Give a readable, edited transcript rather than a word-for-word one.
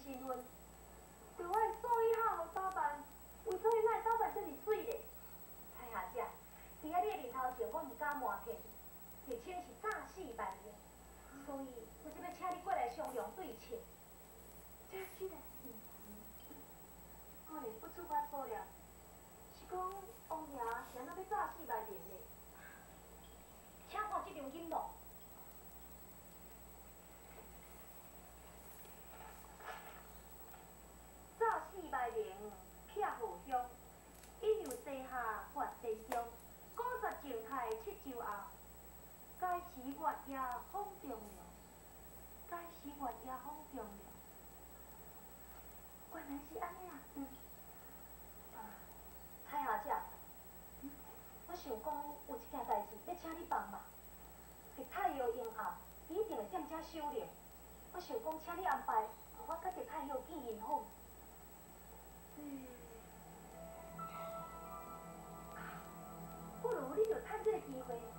身份，就我的所以好好打扮，为做伊哪会打扮遮尔水咧？蔡小姐，伫遐你的面头前，我毋敢瞒骗你，日清是早死万年，所以我即要请你过来商量对策。这居然是，果然不出我所料，是讲王爷是安怎要早死万年咧？请看这张银幕。早死万年客户乡，一牛西下发地中，古刹静态七周后，该时月夜风中凉，该时月夜风中凉。原来是安尼啊！蔡小姐，我想讲有一件代志要请你帮忙，是太后宴后，你一定会踮遮守灵。我想讲，请你安排，我甲着太后见面好。不如你就趁这个机会，